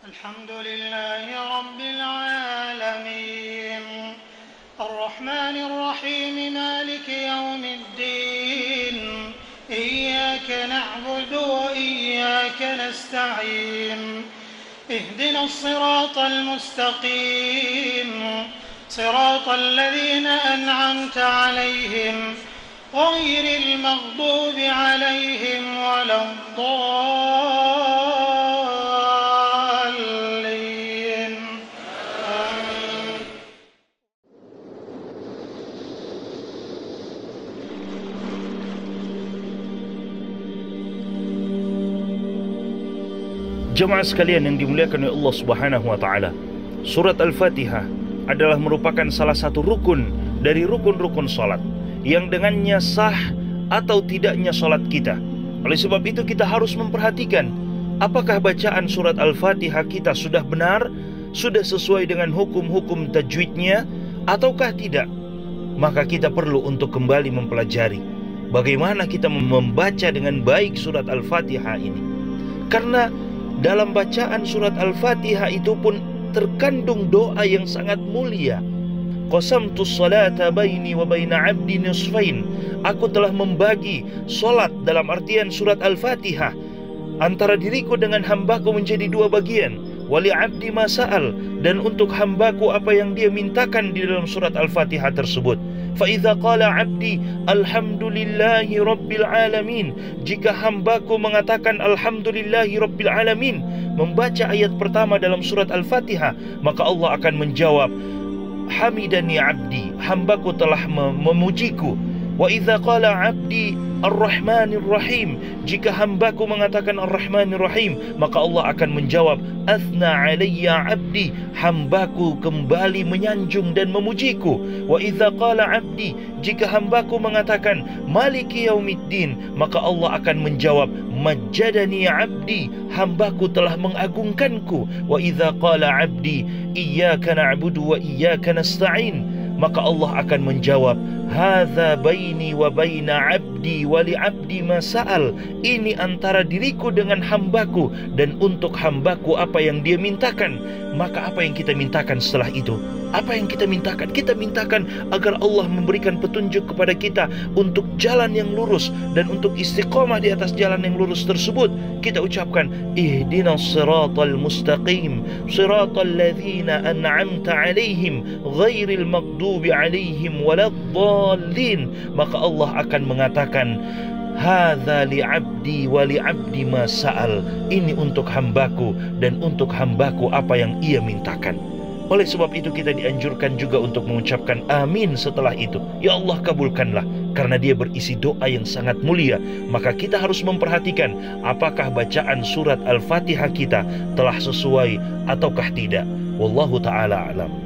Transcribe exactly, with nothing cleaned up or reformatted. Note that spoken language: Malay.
الحمد لله رب العالمين الرحمن الرحيم مالك يوم الدين إياك نعبد وإياك نستعين اهدنا الصراط المستقيم صراط الذين أنعمت عليهم غير المغضوب عليهم ولا الضالين آمين. Jemaah sekalian yang dimuliakan oleh Allah Subhanahu wa taala, surat Al-Fatihah adalah merupakan salah satu rukun dari rukun-rukun salat yang dengannya sah atau tidaknya salat kita. Oleh sebab itu kita harus memperhatikan apakah bacaan surat Al-Fatihah kita sudah benar, sudah sesuai dengan hukum-hukum tajwidnya ataukah tidak. Maka kita perlu untuk kembali mempelajari bagaimana kita membaca dengan baik surat Al-Fatihah ini. Karena dalam bacaan surat Al-Fatihah itu pun terkandung doa yang sangat mulia. Qasamtus salata baini wa baina 'abdi nisfain. Aku telah membagi solat dalam artian surat Al-Fatihah antara diriku dengan hambaku menjadi dua bagian. Wali 'abdi ma sa'al, dan untuk hambaku apa yang dia mintakan di dalam surat Al-Fatihah tersebut. Fa idza qala 'abdi alhamdulillahi rabbil alamin, jika hambaku mengatakan alhamdulillahi rabbil alamin, membaca ayat pertama dalam surat Al-Fatihah, maka Allah akan menjawab hamidani 'abdi, hambaku telah memujiku. Wa idza qala 'abdi ar-rahmanir rahim, jika hambaku mengatakan ar-rahmanir rahim, maka Allah akan menjawab athna 'alayya 'abdi, hambaku kembali menyanjung dan memujiku. Wa idza qala 'abdi, jika hambaku mengatakan maliki yaumiddin, maka Allah akan menjawab majjadani 'abdi, hambaku telah mengagungkanku. Wa idza qala 'abdi iyyaka na'budu wa iyyaka nasta'in, maka Allah akan menjawab hadza baini wa baina 'abdi wa li 'abdi ma sa'al, ini antara diriku dengan hambaku dan untuk hambaku apa yang dia mintakan. Maka apa yang kita mintakan setelah itu? Apa yang kita mintakan? Kita mintakan agar Allah memberikan petunjuk kepada kita untuk jalan yang lurus dan untuk istiqomah di atas jalan yang lurus tersebut. Kita ucapkan ihdinas siratal mustaqim siratal ladzina an'amta 'alaihim ghairil maghdubi 'alaihim waladdallin. Maka Allah akan mengatakan hadza li 'abdi wa li 'abdi ma sa'al, ini untuk hambaku dan untuk hambaku apa yang ia mintakan. Oleh sebab itu kita dianjurkan juga untuk mengucapkan amin setelah itu. Ya Allah kabulkanlah, karena dia berisi doa yang sangat mulia. Maka kita harus memperhatikan apakah bacaan surat Al-Fatihah kita telah sesuai ataukah tidak. Wallahu ta'ala alam.